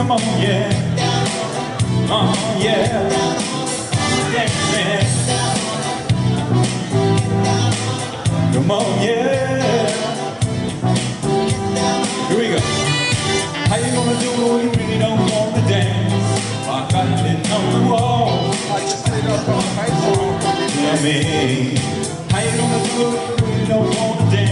Come on, yeah. Oh, yeah. Dancing. Come on, yeah. Here we go. How you gonna do it when you really don't wanna dance? I got it on the wall. Tell me, how you gonna do it when you really don't wanna dance?